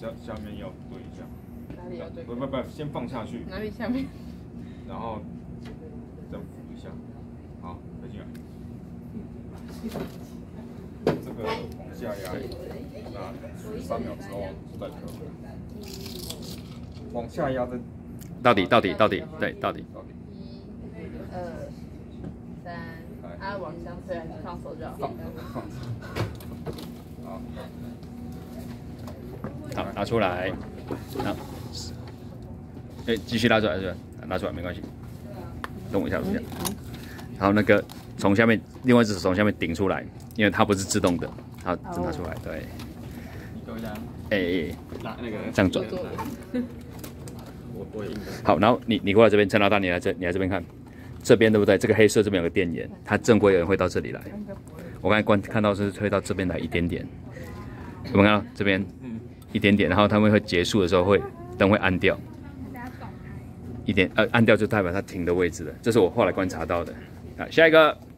下面要对一下。 哪里要对？ 不，先放下去。 哪里下面？ 然后再扶一下。好，再进来。这个往下压，那3秒之后再调。往下压的。 到底，对，到底。1、2、 3，啊，往上推还是放手就好？ 好，拿出来。好，继续拉出来，拿出来没关系。动一下，这样。然后那个从下面，另外一只手从下面顶出来，因为它不是自动的，好，拿出来，对。 你等一下。 拿那个这样转。好，然后你过来这边，陈老大，你来这边看，这边对不对？这个黑色这边有个电眼，它正规人会到这里来。我刚才看到是推到这边来一点点，有没有看到这边一点点？然后他们会结束的时候灯会暗掉，暗掉就代表它停的位置了，这是我后来观察到的。好，下一个。